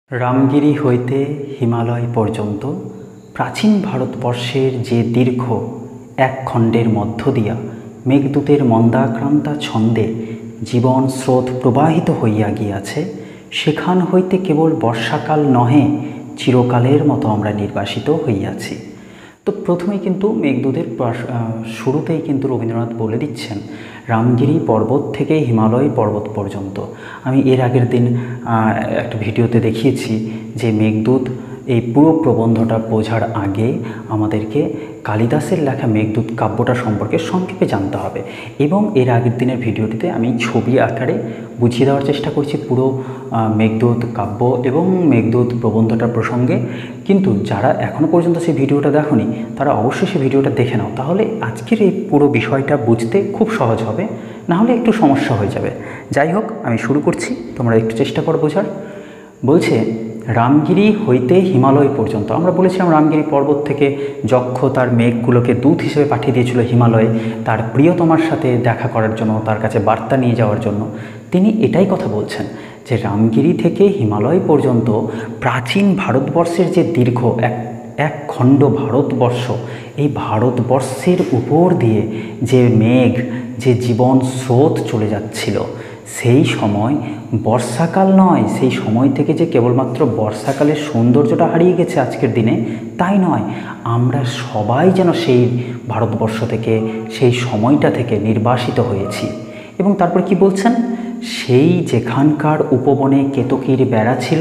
রামগিরি হইতে হিমালয় পর্যন্ত প্রাচীন ভারতবর্ষের যে দীর্ঘ এক খণ্ডের মধ্য দিয়া মেঘদূতের মন্দাক্রান্তা ছন্দে জীবন স্রোত প্রবাহিত হইয়া গিয়াছে, সেখান হইতে কেবল বর্ষাকাল নহে, চিরকালের মতো আমরা নির্বাসিত হইয়াছি। তো প্রথমেই কিন্তু মেঘদূতের শুরুতেই কিন্তু রবীন্দ্রনাথ বলে দিচ্ছেন রামগিরি পর্বত থেকে হিমালয় পর্বত পর্যন্ত। আমি এর আগের দিন একটা ভিডিওতে দেখিয়েছি যে মেঘদূত এই পুরো প্রবন্ধটা বোঝার আগে আমাদেরকে কালিদাসের লেখা মেঘদূত কাব্যটা সম্পর্কে সংক্ষেপে জানতে হবে, এবং এর আগের দিনের ভিডিওটিতে আমি ছবি আকারে বুঝিয়ে দেওয়ার চেষ্টা করছি পুরো মেঘদূত কাব্য এবং মেঘদূত প্রবন্ধটার প্রসঙ্গে। কিন্তু যারা এখনও পর্যন্ত সেই ভিডিওটা দেখোনি তারা অবশ্যই সেই ভিডিওটা দেখে নাও, তাহলে আজকের এই পুরো বিষয়টা বুঝতে খুব সহজ হবে, নাহলে একটু সমস্যা হয়ে যাবে। যাই হোক, আমি শুরু করছি, তোমরা একটু চেষ্টা করো বোঝার। বলছে রামগিরি হইতে হিমালয় পর্যন্ত। আমরা বলেছিলাম রামগিরি পর্বত থেকে যক্ষ তার মেঘগুলোকে দূত হিসেবে পাঠিয়ে দিয়েছিল হিমালয়ে তার প্রিয়তমার সাথে দেখা করার জন্য, তার কাছে বার্তা নিয়ে যাওয়ার জন্য। তিনি এটাই কথা বলছেন যে রামগিরি থেকে হিমালয় পর্যন্ত প্রাচীন ভারতবর্ষের যে দীর্ঘ এক খণ্ড ভারতবর্ষ, এই ভারতবর্ষের উপর দিয়ে যে মেঘ, যে জীবন স্রোত চলে যাচ্ছিল, সেই সময় বর্ষাকাল নয়, সেই সময় থেকে যে কেবলমাত্র বর্ষাকালের সৌন্দর্যটা হারিয়ে গেছে আজকের দিনে তাই নয়, আমরা সবাই যেন সেই ভারতবর্ষ থেকে, সেই সময়টা থেকে নির্বাসিত হয়েছি। এবং তারপর কি বলছেন, সেই যেখানকার উপবনে কেতকীর বেড়া ছিল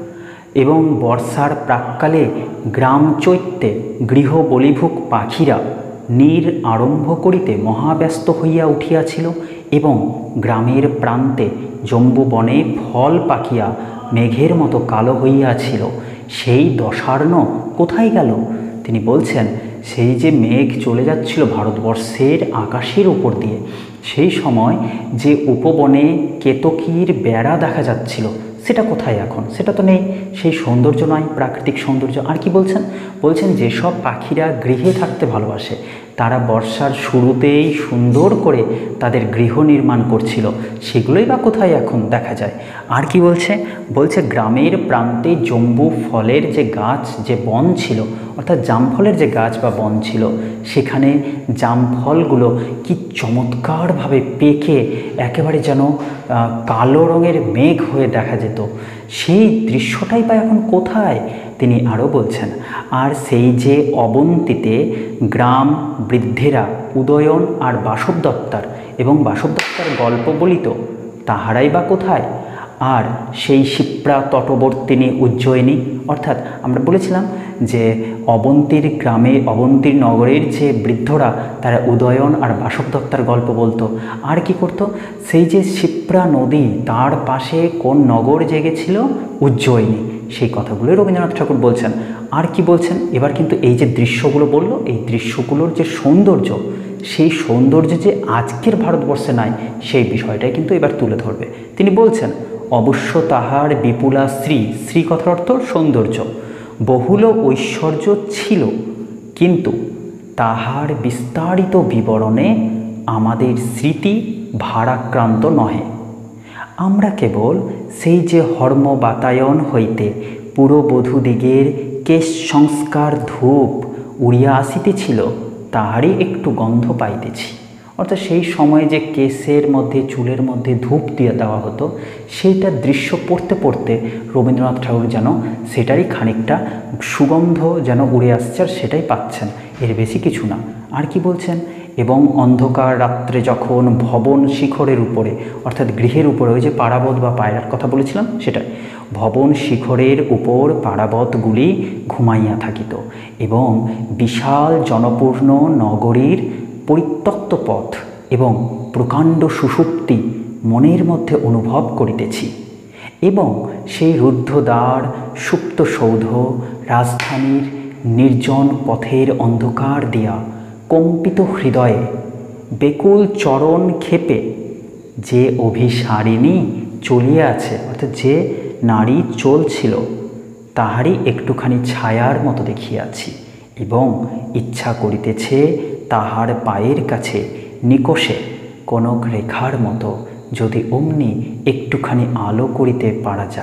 এবং বর্ষার প্রাক্কালে গ্রাম চৈত্যে গৃহ বলিভুক পাখিরা নীর আরম্ভ করিতে মহাব্যস্ত হইয়া উঠিয়াছিল, এবং গ্রামের প্রান্তে জম্বু বনে ফল পাকিয়া মেঘের মতো কালো হইয়াছিল, সেই দশার্ণ কোথায় গেল? তিনি বলছেন সেই যে মেঘ চলে যাচ্ছিল ভারতবর্ষের আকাশের উপর দিয়ে, সেই সময় যে উপবনে কেতকীর বেড়া দেখা যাচ্ছিল সেটা কোথায় এখন? সেটা তো নেই, সেই সৌন্দর্য নয়, প্রাকৃতিক সৌন্দর্য। আর কি বলছেন? বলছেন যেসব পাখিরা গৃহে থাকতে ভালোবাসে তারা বর্ষার শুরুতেই সুন্দর করে তাদের গৃহ নির্মাণ করছিল, সেগুলোই বা কোথায় এখন দেখা যায়? আর কি বলছে? বলছে গ্রামের প্রান্তে জম্বু ফলের যে গাছ, যে বন ছিল, অর্থাৎ জামফলের যে গাছ বা বন ছিল, সেখানে জামফলগুলো কি চমৎকারভাবে পেকে একেবারে যেন কালো রঙের মেঘ হয়ে দেখা যেত, সেই দৃশ্যটাই বা এখন কোথায়? তিনি আরও বলছেন, আর সেই যে অবন্তীতে গ্রাম বৃদ্ধেরা উদয়ন আর বাসব দত্তার এবং বাসব দত্তার গল্প বলিত, তাহারাই বা কোথায়? আর সেই শিপ্রা তটবর্তিনী উজ্জয়িনী, অর্থাৎ আমরা বলেছিলাম যে অবন্তীর গ্রামে, অবন্তীর নগরের যে বৃদ্ধরা তারা উদয়ন আর বাসব দত্তার গল্প বলতো। আর কি করতো? সেই যে শিপ্রা নদী, তার পাশে কোন নগর জেগেছিল? উজ্জয়িনী, সেই কথাগুলোই রবীন্দ্রনাথ ঠাকুর বলছেন। আর কি বলছেন? এবার কিন্তু এই যে দৃশ্যগুলো বললো, এই দৃশ্যগুলোর যে সৌন্দর্য, সেই সৌন্দর্য যে আজকের ভারতবর্ষে নাই, সেই বিষয়টাই কিন্তু এবার তুলে ধরবে। তিনি বলছেন অবশ্য তাহার বিপুলা শ্রী, শ্রী কথার অর্থ সৌন্দর্য, বহুল ঐশ্বর্য ছিল, কিন্তু তাহার বিস্তারিত বিবরণে আমাদের স্মৃতি ভারাক্রান্ত নহে। আমরা কেবল সেই যে হর্ম বাতায়ন হইতে পুরবধূদিগের কেশ সংস্কার ধূপ উড়িয়া আসিতেছিল, তাহারই একটু গন্ধ পাইতেছি। অর্থাৎ সেই সময়ে যে কেশের মধ্যে, চুলের মধ্যে ধূপ দিয়ে দেওয়া হতো, সেইটা দৃশ্য পড়তে পড়তে রবীন্দ্রনাথ ঠাকুর যেন সেটারই খানিকটা সুগন্ধ যেন উড়ে আসছে, আর সেটাই পাচ্ছেন, এর বেশি কিছু না। আর কি বলছেন? এবং অন্ধকার রাত্রে যখন ভবন শিখরের উপরে, অর্থাৎ গৃহের উপরে, ওই যে পারাবত বা পায়রার কথা বলেছিলাম সেটাই, ভবন শিখরের উপর পারাবতগুলি ঘুমাইয়া থাকিত, এবং বিশাল জনপূর্ণ নগরীর পরিত্যক্ত পথ এবং প্রকাণ্ড সুষুপ্তি মনের মধ্যে অনুভব করিতেছি, এবং সেই রুদ্ধ দ্বার, সুপ্ত সৌধ, রাজধানীর নির্জন পথের অন্ধকার দিয়া কম্পিত হৃদয়ে বেকুল চরণ ক্ষেপে যে অভিসারিণী চলিয়া আছে, অর্থাৎ যে নারী চলছিল, তাহারই একটুখানি ছায়ার মতো দেখিয়াছি, এবং ইচ্ছা করিতেছে তাহার পায়ের কাছে নিকষে কনক রেখার মতো যদি অমনি একটুখানি আলো করিতে পারা যায়।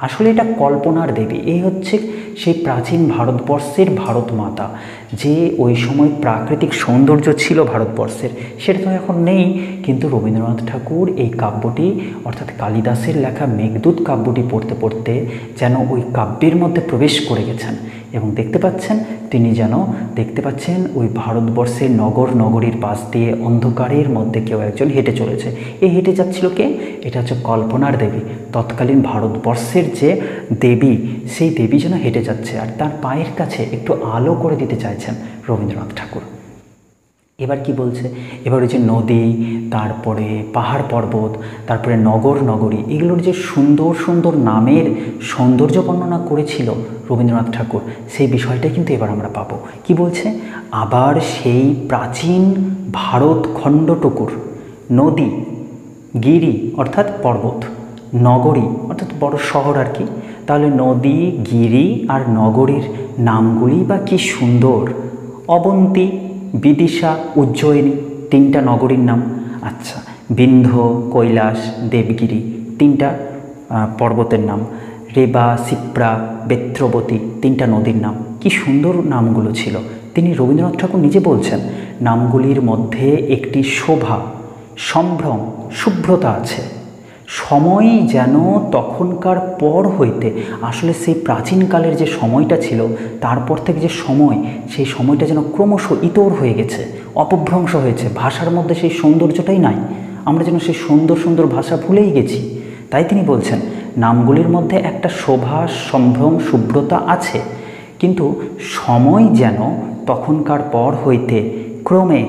আসলে এটা কল্পনার দেবী। এই হচ্ছে সেই প্রাচীন ভারতবর্ষের ভারত মাতা, যে ওই সময় প্রাকৃতিক সৌন্দর্য ছিল ভারতবর্ষের, সেটা তো এখন নেই। কিন্তু রবীন্দ্রনাথ ঠাকুর এই কাব্যটি অর্থাৎ কালিদাসের লেখা মেঘদূত কাব্যটি পড়তে পড়তে যেন ওই কাব্যের মধ্যে প্রবেশ করে গেছেন এবং দেখতে পাচ্ছেন ওই ভারতবর্ষের নগর নগরীর পাশ দিয়ে অন্ধকারের মধ্যে কেউ একজন হেঁটে চলেছে। এই হেঁটে যাচ্ছিল কে? এটা হচ্ছে কল্পনার দেবী, তৎকালীন ভারতবর্ষের যে দেবী, সেই দেবী যেন হেঁটে যাচ্ছে আর তার পায়ের কাছে একটু আলো করে দিতে চাইছেন রবীন্দ্রনাথ ঠাকুর। এবার কি বলছে? এবার ওই যে নদী, তারপরে পাহাড় পর্বত, তারপরে নগর নগরী, এগুলোর যে সুন্দর সুন্দর নামের সৌন্দর্য বর্ণনা করেছিল রবীন্দ্রনাথ ঠাকুর, সেই বিষয়টাই কিন্তু এবার আমরা পাবো। কি বলছে? আবার সেই প্রাচীন ভারত খণ্ডটুকুর নদী, গিরি অর্থাৎ পর্বত, নগরী অর্থাৎ বড় শহর আর কি। তাহলে নদী, গিরি আর নগরীর নামগুলি বা কি সুন্দর! অবন্তী, বিদিশা, উজ্জয়িনী, তিনটা নগরীর নাম। আচ্ছা, বিন্ধ্য, কৈলাস, দেবগিরি, তিনটা পর্বতের নাম। রেবা, সিপ্রা, বেত্রবতী, তিনটা নদীর নাম। কি সুন্দর নামগুলো ছিল! তিনি রবীন্দ্রনাথ ঠাকুর নিজে বলছেন, নামগুলির মধ্যে একটি শোভা, সম্ভ্রম, শুভ্রতা আছে। সময় যেন তখনকার পর হইতে, আসলে সেই প্রাচীনকালের যে সময়টা ছিল তারপর থেকে যে সময়, সেই সময়টা যেন ক্রমশ ইতর হয়ে গেছে, অপভ্রংশ হয়েছে। ভাষার মধ্যে সেই সৌন্দর্যটাই নাই, আমরা যেন সেই সুন্দর সুন্দর ভাষা ভুলেই গেছি। তাই তিনি বলছেন, নামগুলির মধ্যে একটা শোভা, সম্ভ্রম, শুভ্রতা আছে, কিন্তু সময় যেন তখনকার পর হইতে ক্রমে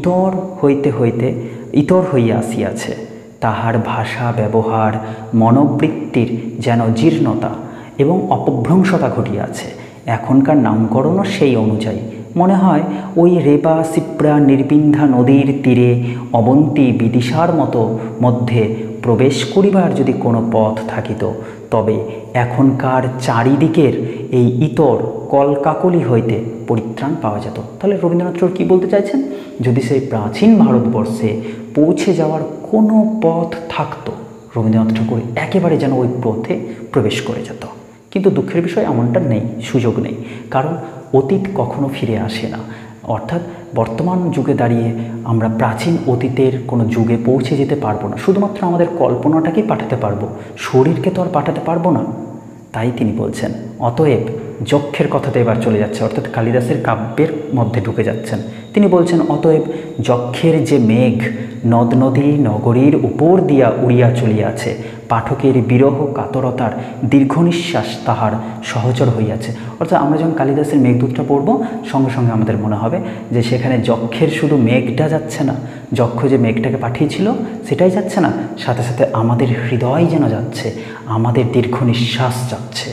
ইতর হইয়া আসিয়াছে। তাহার ভাষা ব্যবহার, মনোবৃত্তির যেন জীর্ণতা এবং অপভ্রংশতা ঘটিয়াছে। এখনকার নামকরণও সেই অনুযায়ী। মনে হয় ওই রেবা, সিপ্রা, নির্বিন্ধা নদীর তীরে অবন্তী, বিদিশার মতো মধ্যে প্রবেশ করিবার যদি কোনো পথ থাকিত, তবে এখনকার চারিদিকের এই ইতর কলকাকলি হইতে পরিত্রাণ পাওয়া যেত। তাহলে রবীন্দ্রনাথ ঠাকুর কী বলতে চাইছেন? যদি সেই প্রাচীন ভারতবর্ষে পৌঁছে যাওয়ার কোনো পথ থাকতো, রবীন্দ্রনাথ ঠাকুর একেবারে যেন ওই পথে প্রবেশ করে যেত। কিন্তু দুঃখের বিষয় এমনটা নেই, সুযোগ নেই, কারণ অতীত কখনো ফিরে আসে না। অর্থাৎ বর্তমান যুগে দাঁড়িয়ে আমরা প্রাচীন অতীতের কোনো যুগে পৌঁছে যেতে পারবো না, শুধুমাত্র আমাদের কল্পনাটাকেই পাঠাতে পারবো, শরীরকে তো আর পাঠাতে পারবো না। তাই তিনি বলছেন, অতএব যক্ষের কথাতে এবার চলে যাচ্ছে, অর্থাৎ কালিদাসের কাব্যের মধ্যে ঢুকে যাচ্ছেন। তিনি বলছেন, অতএব যক্ষের যে মেঘ নদ নদী নগরীর উপর দিয়া উড়িয়া চলিয়াছে, পাঠকের বিরহ কাতরতার দীর্ঘ নিঃশ্বাস তাহার সহচর হইয়াছে। অর্থাৎ আমরা যখন কালিদাসের মেঘদূতটা পড়ব, সঙ্গে সঙ্গে আমাদের মনে হবে যে সেখানে যক্ষের শুধু মেঘটা যাচ্ছে না, যক্ষ যে মেঘটাকে পাঠিয়েছিল সেটাই যাচ্ছে না, সাথে সাথে আমাদের হৃদয় যেন যাচ্ছে, আমাদের দীর্ঘ নিঃশ্বাস যাচ্ছে।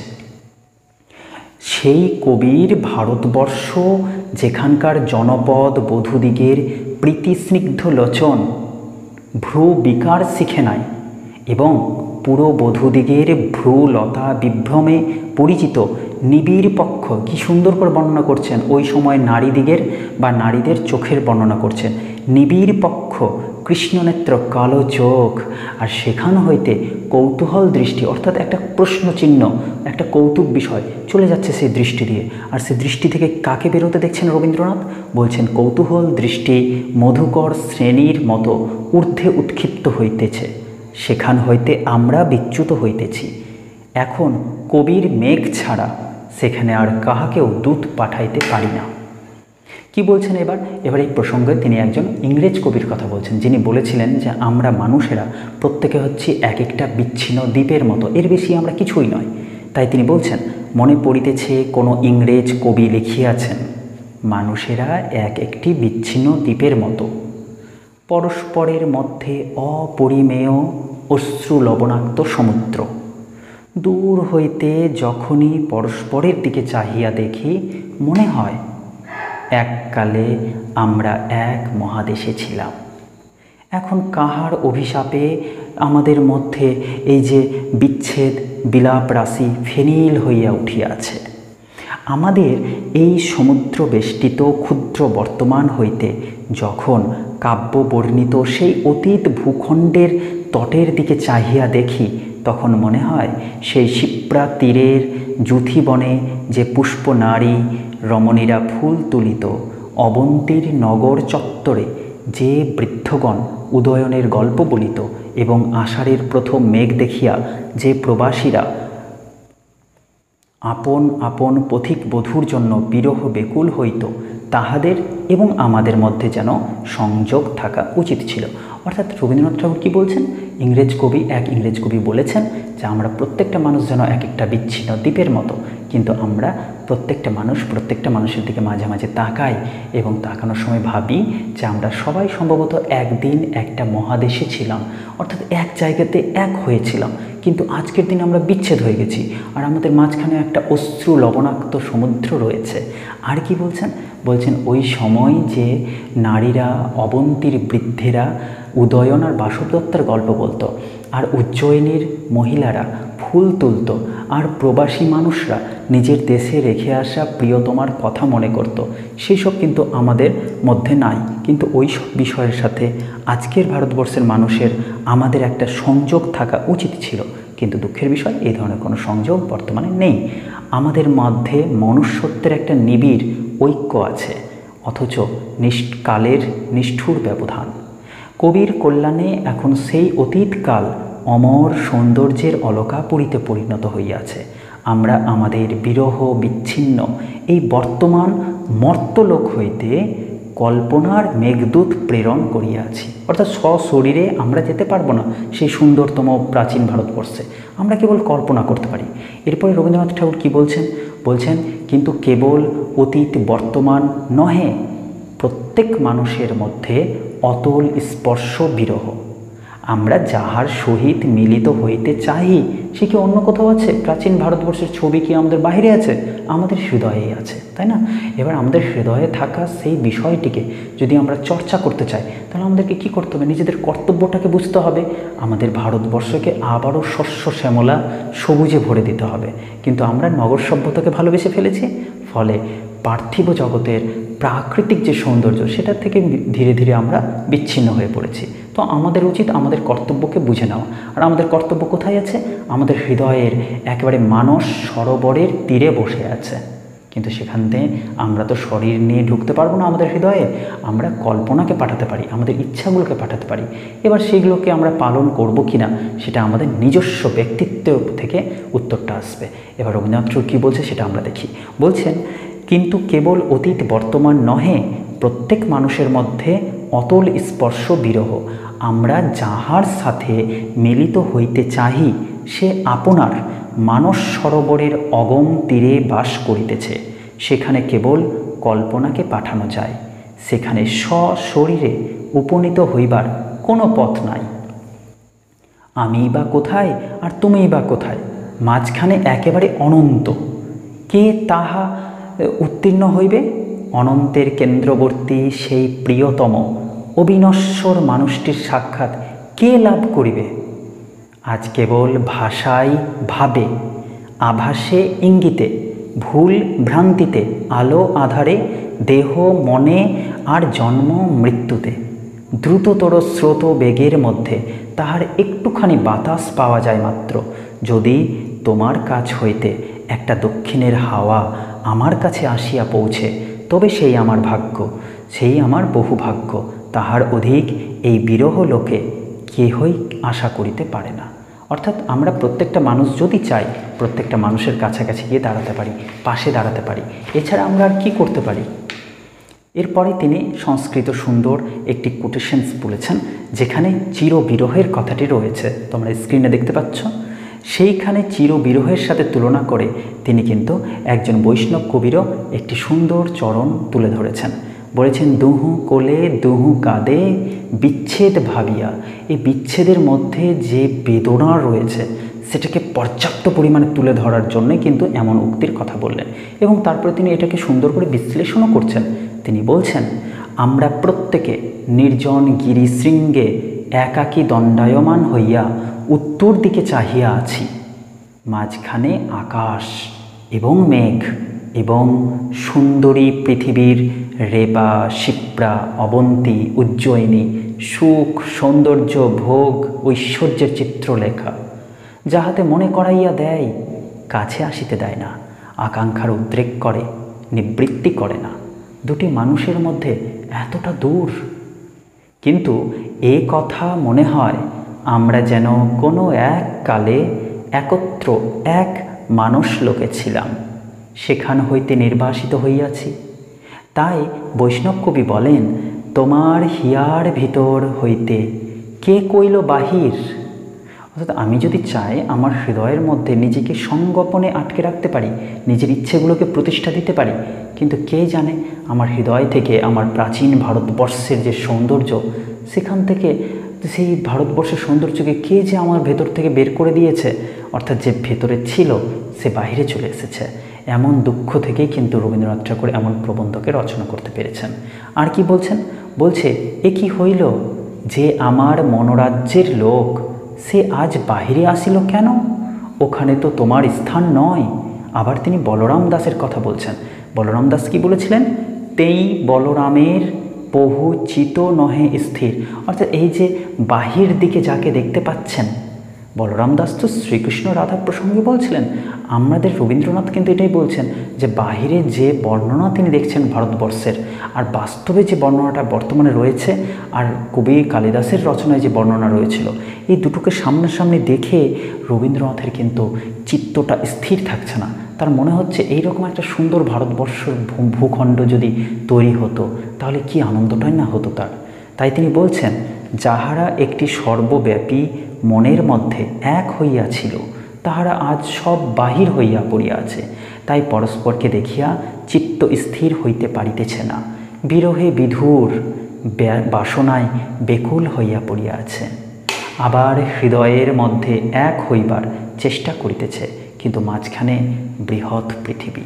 সেই কবির ভারতবর্ষ, যেখানকার জনপদ বধূদিগের প্রীতিস্নিগ্ধ লোচন ভ্রু বিকার শিখে নাই এবং পুরো বধূদিগের ভ্রুলতা বিভ্রমে পরিচিত নিবিড় পক্ষ। কি সুন্দর করে বর্ণনা করছেন, ওই সময় নারীদিগের বা নারীদের চোখের বর্ণনা করছেন। নিবিড় পক্ষ, কৃষ্ণনেত্র, কালো চোখ, আর সেখান হইতে কৌতূহল দৃষ্টি, অর্থাৎ একটা প্রশ্নচিহ্ন, একটা কৌতুক বিষয় চলে যাচ্ছে সেই দৃষ্টি দিয়ে। আর সেই দৃষ্টি থেকে কাকে বেরোতে দেখছেন রবীন্দ্রনাথ? বলছেন, কৌতূহল দৃষ্টি মধুকর শ্রেণীর মতো ঊর্ধ্বে উৎক্ষিপ্ত হইতেছে, সেখান হইতে আমরা বিচ্যুত হইতেছি। এখন কবির মেঘ ছাড়া সেখানে আর কাহাকেও দূত পাঠাইতে পারি না। কি বলছেন এবার এই প্রসঙ্গে তিনি একজন ইংরেজ কবির কথা বলছেন, যিনি বলেছিলেন যে আমরা মানুষেরা প্রত্যেকে হচ্ছি এক একটা বিচ্ছিন্ন দ্বীপের মতো, এর বেশি আমরা কিছুই নয়। তাই তিনি বলছেন, মনে পড়িতেছে কোনো ইংরেজ কবি লিখিয়াছেন, মানুষেরা এক একটি বিচ্ছিন্ন দ্বীপের মতো, পরস্পরের মধ্যে অপরিমেয় অশ্রু লবণাক্ত সমুদ্র। দূর হইতে যখনই পরস্পরের দিকে চাহিয়া দেখি, মনে হয় এককালে আমরা এক মহাদেশে ছিলাম। এখন কাহার অভিশাপে আমাদের মধ্যে এই যে বিচ্ছেদ বিলাপ রাশি ফেনিল হইয়া উঠিয়াছে। আমাদের এই সমুদ্র বেষ্টিত ক্ষুদ্র বর্তমান হইতে যখন কাব্য বর্ণিত সেই অতীত ভূখণ্ডের তটের দিকে চাহিয়া দেখি, তখন মনে হয় সেই শিপ্রা তীরের যুথি বনে যে পুষ্প নারী রমণীরা ফুল তুলিত, অবন্তীর নগর চত্বরে যে বৃদ্ধগণ উদয়নের গল্প বলিত এবং আষাঢ়ের প্রথম মেঘ দেখিয়া যে প্রবাসীরা আপন আপন পথিক বধূর জন্য বিরহ বেকুল হইত, তাহাদের এবং আমাদের মধ্যে যেন সংযোগ থাকা উচিত ছিল। অর্থাৎ রবীন্দ্রনাথ ঠাকুর কী বলছেন? ইংরেজ কবি বলেছেন যে আমরা প্রত্যেকটা মানুষ যেন এক একটা বিচ্ছিন্ন দ্বীপের মতো, কিন্তু আমরা প্রত্যেকটা মানুষের দিকে মাঝে মাঝে তাকাই এবং তাকানোর সময় ভাবি যে আমরা সবাই সম্ভবত একদিন একটা মহাদেশে ছিলাম, অর্থাৎ এক জায়গাতে এক হয়েছিলাম, কিন্তু আজকের দিনে আমরা বিচ্ছেদ হয়ে গেছি আর আমাদের মাঝখানে একটা অশ্রু লবণাক্ত সমুদ্র রয়েছে। আর কি বলছেন ওই সময় যে নারীরা, অবন্তীর বৃদ্ধেরা উদয়ন আর বাসব দত্তের গল্প বলতো, আর উজ্জয়িনীর মহিলারা ফুল তুলত, আর প্রবাসী মানুষরা নিজের দেশে রেখে আসা প্রিয়তমার কথা মনে করত, সেই সব কিন্তু আমাদের মধ্যে নাই। কিন্তু ওই সব বিষয়ের সাথে আজকের ভারতবর্ষের মানুষের আমাদের একটা সংযোগ থাকা উচিত ছিল, কিন্তু দুঃখের বিষয় এই ধরনের কোনো সংযোগ বর্তমানে নেই। আমাদের মধ্যে মনুষ্যত্বের একটা নিবিড় ঐক্য আছে, অথচ কালের নিষ্ঠুর ব্যবধান। কবির কল্যাণে এখন সেই অতীতকাল অমর সৌন্দর্যের অলকাপুরীতে পরিণত হইয়াছে। আমরা আমাদের বিরহ বিচ্ছিন্ন এই বর্তমান মর্তলোক হইতে কল্পনার মেঘদূত প্রেরণ করিয়াছি। অর্থাৎ সশরীরে আমরা যেতে পারবো না সেই সুন্দরতম প্রাচীন ভারতবর্ষে, আমরা কেবল কল্পনা করতে পারি। এরপরে রবীন্দ্রনাথ ঠাকুর কী বলছেন কিন্তু কেবল অতীত বর্তমান নহে, প্রত্যেক মানুষের মধ্যে অতল স্পর্শ বিরহ। আমরা যাহার সহিত মিলিত হইতে চাই সে কি অন্য কোথাও আছে? প্রাচীন ভারতবর্ষের ছবি কি আমাদের বাইরে আছে? আমাদের হৃদয়েই আছে, তাই না? এবার আমাদের হৃদয়ে থাকা সেই বিষয়টিকে যদি আমরা চর্চা করতে চাই, তাহলে আমাদেরকে কী করতে হবে? নিজেদের কর্তব্যটাকে বুঝতে হবে। আমাদের ভারতবর্ষকে আবারও শস্য শ্যামলা সবুজে ভরে দিতে হবে। কিন্তু আমরা নগর সভ্যতাকে ভালোবেসে ফেলেছি, ফলে পার্থিব জগতের প্রাকৃতিক যে সৌন্দর্য সেটা থেকে ধীরে ধীরে আমরা বিচ্ছিন্ন হয়ে পড়েছি। তো আমাদের উচিত আমাদের কর্তব্যকে বুঝে নেওয়া। আর আমাদের কর্তব্য কোথায় আছে? আমাদের হৃদয়ের একেবারে মানস সরোবরের তীরে বসে আছে। কিন্তু সেখান থেকে আমরা তো শরীর নিয়ে ঢুকতে পারবো না আমাদের হৃদয়ে, আমরা কল্পনাকে পাঠাতে পারি, আমাদের ইচ্ছাগুলোকে পাঠাতে পারি। এবার সেইগুলোকে আমরা পালন করব কি না সেটা আমাদের নিজস্ব ব্যক্তিত্ব থেকে উত্তরটা আসবে। এবার রবীন্দ্রনাথ ঠাকুর কী বলছে সেটা আমরা দেখি। বলছেন কিন্তু কেবল অতীত বর্তমান নহে, প্রত্যেক মানুষের মধ্যে অতল স্পর্শ বিরহ। আমরা যাহার সাথে মিলিত হইতে চাহি সে আপনার মানস সরোবরের অগম তীরে বাস করিতেছে। সেখানে কেবল কল্পনাকে পাঠানো যায়, সেখানে সশরীরে উপনীত হইবার কোনো পথ নাই। আমি বা কোথায় আর তুমি বা কোথায়, মাঝখানে একেবারে অনন্ত। কে তাহা উত্তীর্ণ হইবে? অনন্তের কেন্দ্রবর্তী সেই প্রিয়তম অবিনশ্বর মানুষটির সাক্ষাৎ কে লাভ করিবে? আজ কেবল ভাষায় ভাবে, আভাসে ইঙ্গিতে, ভুল ভ্রান্তিতে, আলো আধারে, দেহ মনে আর জন্ম মৃত্যুতে দ্রুততর স্রোত বেগের মধ্যে তাহার একটুখানি বাতাস পাওয়া যায় মাত্র। যদি তোমার কাছ হইতে একটা দক্ষিণের হাওয়া আমার কাছে আসিয়া পৌঁছে, তবে সেই আমার ভাগ্য, সেই আমার বহু ভাগ্য। তাহার অধিক এই বিরহ লোকে কেহই আশা করিতে পারে না। অর্থাৎ আমরা প্রত্যেকটা মানুষ যদি চাই প্রত্যেকটা মানুষের কাছাকাছি গিয়ে দাঁড়াতে পারি, পাশে দাঁড়াতে পারি। এছাড়া আমরা আর কী করতে পারি? এরপরে তিনি সংস্কৃত সুন্দর একটি কোটেশনস বলেছেন, যেখানে চিরবিরহের কথাটি রয়েছে, তোমরা স্ক্রিনে দেখতে পাচ্ছ। সেইখানে চিরবিরহের সাথে তুলনা করে তিনি কিন্তু একজন বৈষ্ণব কবিরও একটি সুন্দর চরণ তুলে ধরেছেন। বলেছেন দুহু কোলে দুহু কাঁদে বিচ্ছেদ ভাবিয়া। এই বিচ্ছেদের মধ্যে যে বেদনা রয়েছে সেটাকে পর্যাপ্ত পরিমাণে তুলে ধরার জন্যে কিন্তু এমন উক্তির কথা বললেন, এবং তারপরে তিনি এটাকে সুন্দর করে বিশ্লেষণও করছেন। তিনি বলছেন আমরা প্রত্যেকে নির্জন গিরিশৃঙ্গে একাকী দণ্ডায়মান হইয়া উত্তর দিকে চাহিয়া আছি। মাঝখানে আকাশ এবং মেঘ এবং সুন্দরী পৃথিবীর রেবা, শিপ্রা, অবন্তী, উজ্জয়িনী, সুখ, সৌন্দর্য, ভোগ, ঐশ্বর্যের চিত্রলেখা। যাহাতে মনে করাইয়া দেয়, কাছে আসিতে দেয় না, আকাঙ্ক্ষার উদ্রেক করে, নিবৃত্তি করে না। দুটি মানুষের মধ্যে এতটা দূর। কিন্তু এ কথা মনে হয় আমরা যেন কোনো এক কালে একত্র এক মানুষ লোকে ছিলাম, সেখান হইতে নির্বাসিত হইয়াছি। তাই বৈষ্ণব কবি বলেন, তোমার হিয়ার ভিতর হইতে কে কইল বাহির। অর্থাৎ আমি যদি চাই আমার হৃদয়ের মধ্যে নিজেকে সংগোপনে আটকে রাখতে পারি, নিজের ইচ্ছেগুলোকে প্রতিষ্ঠা দিতে পারি, কিন্তু কে জানে আমার হৃদয় থেকে আমার প্রাচীন ভারতবর্ষের যে সৌন্দর্য, সেখান থেকে সেই ভারতবর্ষের সৌন্দর্যকে কে যে আমার ভেতর থেকে বের করে দিয়েছে, অর্থাৎ যে ভেতরে ছিল সে বাইরে চলে এসেছে। এমন দুঃখ থেকেই কিন্তু রবীন্দ্রনাথ ঠাকুর এমন প্রবন্ধকে রচনা করতে পেরেছেন। আর কি বলছেন? বলছে, এ কি হইল যে আমার মনোরাজ্যের লোক, সে আজ বাহিরে আসিল কেন? ওখানে তো তোমার স্থান নয়। আবার তিনি বলরাম দাসের কথা বলছেন। বলরাম দাস কি বলেছিলেন? তেই বলরামের বহু চিত নহে স্থির। অর্থাৎ এই যে বাহির দিকে যাকে দেখতে পাচ্ছেন, বলরাম দাস তো শ্রীকৃষ্ণ রাধা প্রসঙ্গে বলছিলেন। আমাদের রবীন্দ্রনাথ কিন্তু এটাই বলছেন যে বাহিরে যে বর্ণনা তিনি দেখছেন ভারতবর্ষের, আর বাস্তবে যে বর্ণনাটা বর্তমানে রয়েছে, আর কবি কালিদাসের রচনায় যে বর্ণনা রয়েছিল, এই দুটোকে সামনাসামনি দেখে রবীন্দ্রনাথের কিন্তু চিত্তটা স্থির থাকছে না। তার মনে হচ্ছে এইরকম একটা সুন্দর ভারতবর্ষের ভূখণ্ড যদি তৈরি হতো, তাহলে কি আনন্দটাই না হতো তার। তাই তিনি বলছেন, যাহারা একটি সর্বব্যাপী মনের মধ্যে এক হইয়াছিল, তাহারা আজ সব বাহির হইয়া পড়িয়াছে। তাই পরস্পরকে দেখিয়া চিত্ত স্থির হইতে পারিতেছে না, বিরহে বিধুর বাসনায় বেকুল হইয়া পড়িয়াছে। আবার হৃদয়ের মধ্যে এক হইবার চেষ্টা করিতেছে, কিন্তু মাঝখানে বৃহৎ পৃথিবী।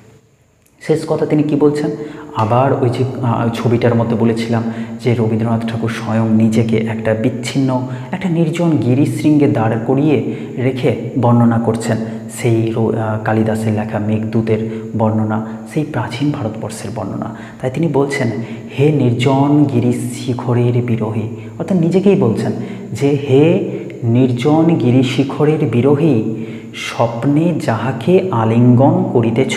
শেষ কথা তিনি কি বলছেন? আবার ওই যে ছবিটার মধ্যে বলেছিলাম যে রবীন্দ্রনাথ ঠাকুর স্বয়ং নিজেকে একটা বিচ্ছিন্ন, একটা নির্জন গিরিশৃঙ্গে দাঁড় করিয়ে রেখে বর্ণনা করছেন সেই কালিদাসের লেখা মেঘদূতের বর্ণনা, সেই প্রাচীন ভারতবর্ষের বর্ণনা। তাই তিনি বলছেন, হে নির্জন গিরিশ শিখরের বিরোহী, অর্থাৎ নিজেকেই বলছেন যে হে নির্জন গিরিশিখরের বিরোহী, স্বপ্নে যাহাকে আলিঙ্গন করিতেছ,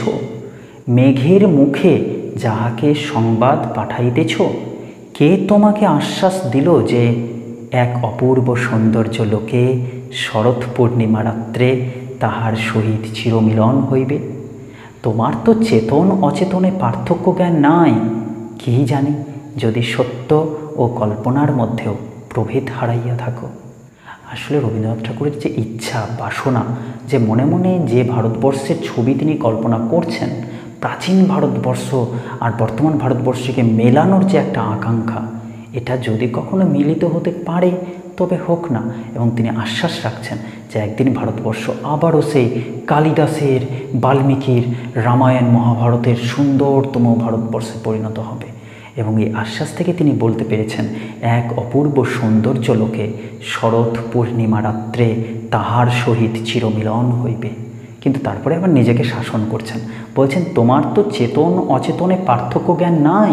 মেঘের মুখে যাহাকে সংবাদ পাঠাইতেছ, কে তোমাকে আশ্বাস দিল যে এক অপূর্ব সৌন্দর্য লোকে শরৎ পূর্ণিমা রাত্রে তাহার সহিত চিরমিলন হইবে? তোমার তো চেতন অচেতনে পার্থক্য জ্ঞান নাই। কি জানি যদি সত্য ও কল্পনার মধ্যেও প্রভেদ হারাইয়া থাকো। আসলে রবীন্দ্রনাথ ঠাকুরের যে ইচ্ছা, বাসনা, যে মনে মনে যে ভারতবর্ষের ছবি তিনি কল্পনা করছেন, প্রাচীন ভারতবর্ষ আর বর্তমান ভারতবর্ষকে মেলানোর যে একটা আকাঙ্ক্ষা, এটা যদি কখনো মিলিত হতে পারে তবে হোক না। এবং তিনি আশ্বাস রাখছেন যে একদিন ভারতবর্ষ আবারও সেই কালিদাসের, বাল্মীকির রামায়ণ মহাভারতের সুন্দরতম ভারতবর্ষে পরিণত হবে। এবং এই আশ্বাস থেকে তিনি বলতে পেরেছেন, এক অপূর্ব সৌন্দর্য লোকে শরৎ পূর্ণিমা রাত্রে তাহার সহিত চিরমিলন হইবে। কিন্তু তারপরে আবার নিজেকে শাসন করছেন, বলছেন তোমার তো চেতন অচেতনে পার্থক্য জ্ঞান নাই।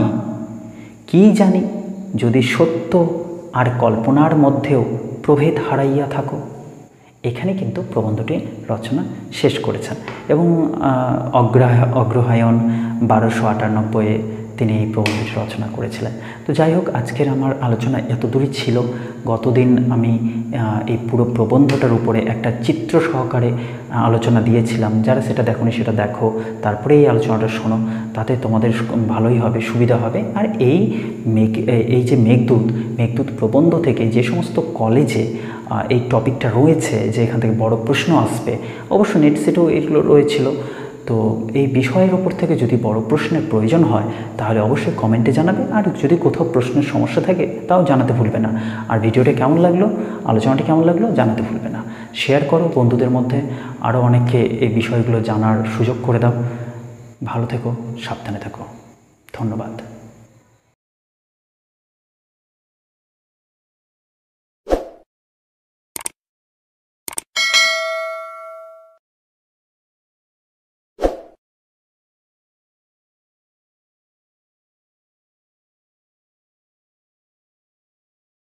কি জানি যদি সত্য আর কল্পনার মধ্যেও প্রভেদ হারাইয়া থাকো। এখানে কিন্তু প্রবন্ধটি রচনা শেষ করেছেন এবং অগ্রহায়ণ 1298-এ তিনি এই প্রবন্ধটি রচনা করেছিলেন। তো যাই হোক, আজকের আমার আলোচনা এত দূরই ছিল। গতদিন আমি এই পুরো প্রবন্ধটার উপরে একটা চিত্র সহকারে আলোচনা দিয়েছিলাম। যারা সেটা দেখোনি সেটা দেখো, তারপরে এই আলোচনাটা শোনো, তাতে তোমাদের ভালোই হবে, সুবিধা হবে। আর এই যে মেঘদূত প্রবন্ধ থেকে যে সমস্ত কলেজে এই টপিকটা রয়েছে, যে এখান থেকে বড় প্রশ্ন আসবে, অবশ্য নেট সেটেও এগুলো রয়েছিল। তো এই বিষয়ের ওপর থেকে যদি বড় প্রশ্নের প্রয়োজন হয় তাহলে অবশ্যই কমেন্টে জানাবে। আর যদি কোথাও প্রশ্নের সমস্যা থাকে তাও জানাতে ভুলবে না। আর ভিডিওটা কেমন লাগলো, আলোচনাটি কেমন লাগলো জানাতে ভুলবে না। শেয়ার করো বন্ধুদের মধ্যে, আরও অনেককে এই বিষয়গুলো জানার সুযোগ করে দাও। ভালো থেকো, সাবধানে থেকো। ধন্যবাদ।